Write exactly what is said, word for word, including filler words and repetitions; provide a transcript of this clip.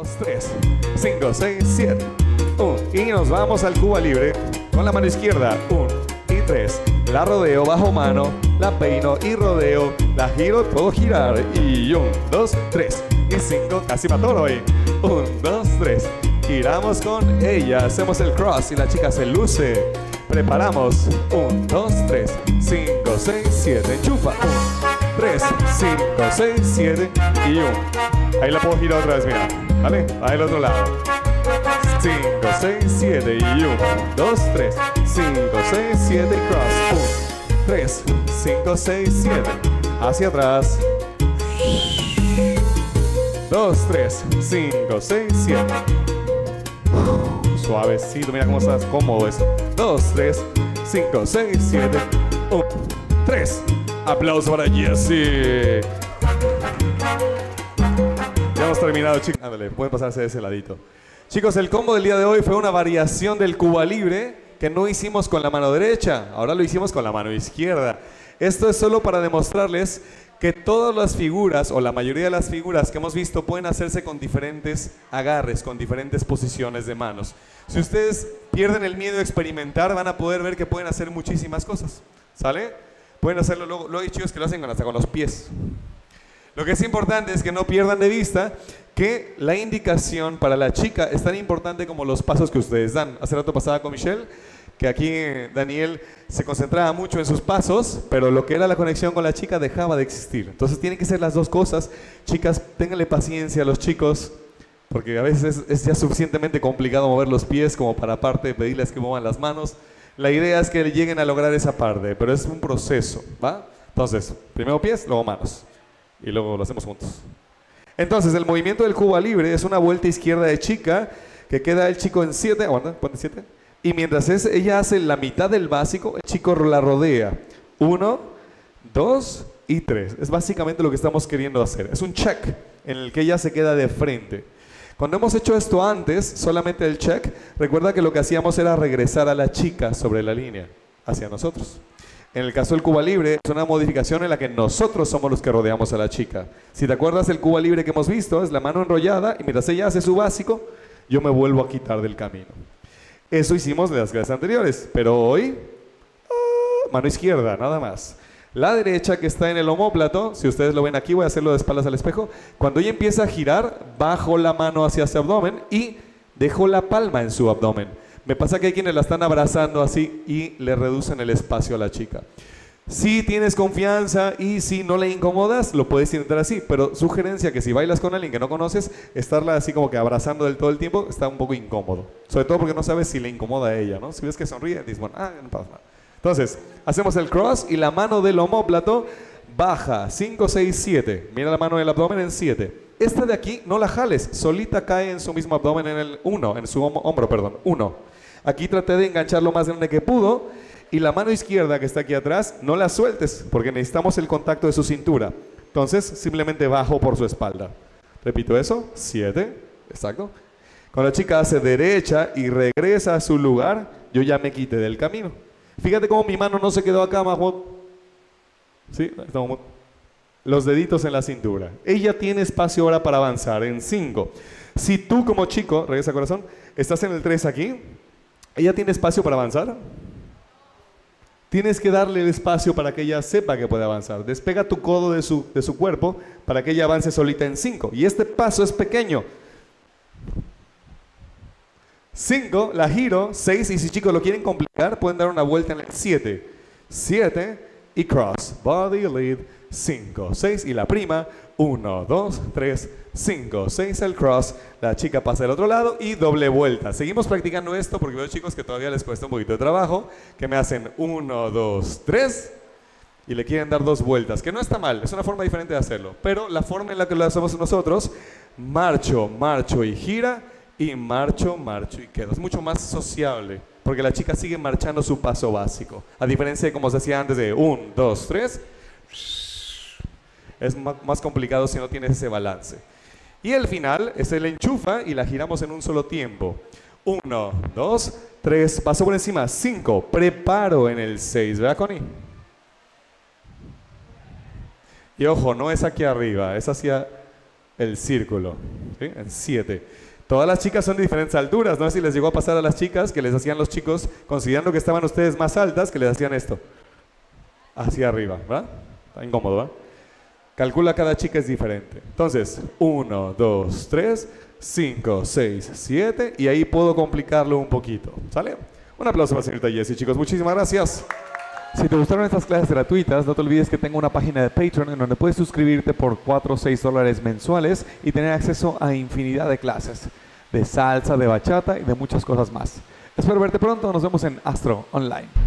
dos, tres, cinco, seis, siete. uno. Y nos vamos al Cuba libre con la mano izquierda. uno y tres. La rodeo bajo mano, la peino y rodeo, la giro, puedo girar. Y uno, dos, tres y cinco. Casi mató hoy. uno, dos, tres. Giramos con ella, hacemos el cross y la chica se luce. Preparamos. uno, dos, tres, cinco, seis, siete. Enchufa. uno, tres, cinco, seis, siete y uno. Ahí la puedo girar otra vez, mira. ¿Vale? Ahí al otro lado. cinco, seis, siete y uno, dos, tres, cinco, seis, siete y cross. uno, tres, cinco, seis, siete. Hacia atrás. dos, tres, cinco, seis, siete. Suavecito, mira cómo estás cómodo eso. dos, tres, cinco, seis, siete. uno, tres. Aplauso para Jessie. Ya hemos terminado, chicos. Ándale, pueden pasarse de ese ladito. Chicos, el combo del día de hoy fue una variación del Cuba libre que no hicimos con la mano derecha. Ahora lo hicimos con la mano izquierda. Esto es solo para demostrarles que todas las figuras, o la mayoría de las figuras que hemos visto, pueden hacerse con diferentes agarres, con diferentes posiciones de manos. Si ustedes pierden el miedo a experimentar, van a poder ver que pueden hacer muchísimas cosas. ¿Sale? Pueden hacerlo, luego, luego hay chicos que lo hacen hasta con los pies. Lo que es importante es que no pierdan de vista que la indicación para la chica es tan importante como los pasos que ustedes dan. Hace rato pasaba con Michelle, que aquí Daniel se concentraba mucho en sus pasos, pero lo que era la conexión con la chica dejaba de existir. Entonces tienen que ser las dos cosas. Chicas, ténganle paciencia a los chicos, porque a veces es, es ya suficientemente complicado mover los pies como para aparte de pedirles que muevan las manos. La idea es que lleguen a lograr esa parte, pero es un proceso, ¿va? Entonces, primero pies, luego manos, y luego lo hacemos juntos. Entonces, el movimiento del Cuba libre es una vuelta izquierda de chica, que queda el chico en siete, aguanta, ponte siete. Y mientras es, ella hace la mitad del básico, el chico la rodea. Uno, dos y tres. Es básicamente lo que estamos queriendo hacer. Es un check en el que ella se queda de frente. Cuando hemos hecho esto antes, solamente el check, recuerda que lo que hacíamos era regresar a la chica sobre la línea, hacia nosotros. En el caso del Cuba libre, es una modificación en la que nosotros somos los que rodeamos a la chica. Si te acuerdas del Cuba libre que hemos visto, es la mano enrollada y mientras ella hace su básico, yo me vuelvo a quitar del camino. Eso hicimos de las clases anteriores, pero hoy, uh, mano izquierda, nada más. La derecha que está en el omóplato, si ustedes lo ven aquí, voy a hacerlo de espaldas al espejo. Cuando ella empieza a girar, bajo la mano hacia su abdomen y dejo la palma en su abdomen. Me pasa que hay quienes la están abrazando así y le reducen el espacio a la chica. Si tienes confianza y si no le incomodas, lo puedes intentar así, pero sugerencia que si bailas con alguien que no conoces, estarla así como que abrazando del todo el tiempo está un poco incómodo. Sobre todo porque no sabes si le incomoda a ella, ¿no? Si ves que sonríe, dices, bueno, ah, no pasa nada. Entonces, hacemos el cross y la mano del omóplato baja, cinco, seis, siete. Mira la mano del abdomen en siete. Esta de aquí no la jales, solita cae en su mismo abdomen en el uno, en su hombro, perdón, uno. Aquí traté de enganchar lo más grande que pudo y la mano izquierda que está aquí atrás, no la sueltes porque necesitamos el contacto de su cintura. Entonces, simplemente bajo por su espalda. Repito eso, siete, exacto. Cuando la chica hace derecha y regresa a su lugar, yo ya me quité del camino. Fíjate cómo mi mano no se quedó acá, Mahmoud. ¿Sí? Estamos... Los deditos en la cintura. Ella tiene espacio ahora para avanzar en cinco. Si tú como chico, regresa corazón, estás en el tres aquí, ¿ella tiene espacio para avanzar? Tienes que darle el espacio para que ella sepa que puede avanzar. Despega tu codo de su, de su cuerpo para que ella avance solita en cinco. Y este paso es pequeño. cinco, la giro, seis, y si chicos lo quieren complicar, pueden dar una vuelta en el siete. siete y cross, body lead, cinco, seis y la prima, uno, dos, tres, cinco, seis, el cross, la chica pasa al otro lado y doble vuelta. Seguimos practicando esto porque veo chicos que todavía les cuesta un poquito de trabajo, que me hacen uno, dos, tres y le quieren dar dos vueltas, que no está mal, es una forma diferente de hacerlo, pero la forma en la que lo hacemos nosotros, marcho, marcho y gira, y marcho, marcho y quedo. Es mucho más sociable, porque la chica sigue marchando su paso básico. A diferencia de como se hacía antes de uno, dos, tres. Es más complicado si no tienes ese balance. Y el final es el enchufa y la giramos en un solo tiempo. uno, dos, tres, paso por encima. cinco, preparo en el seis. ¿Verdad, Connie? Y ojo, no es aquí arriba, es hacia... el círculo, ¿sí? En siete. Todas las chicas son de diferentes alturas. No sé si les llegó a pasar a las chicas que les hacían los chicos, considerando que estaban ustedes más altas, que les hacían esto. Hacia arriba, ¿verdad? Está incómodo, ¿verdad? Calcula, cada chica es diferente. Entonces, uno, dos, tres, cinco, seis, siete. Y ahí puedo complicarlo un poquito. ¿Sale? Un aplauso para la señorita Jessie, chicos. Muchísimas gracias. Si te gustaron estas clases gratuitas, no te olvides que tengo una página de Patreon en donde puedes suscribirte por cuatro o seis dólares mensuales y tener acceso a infinidad de clases de salsa, de bachata y de muchas cosas más. Espero verte pronto. Nos vemos en Astro Online.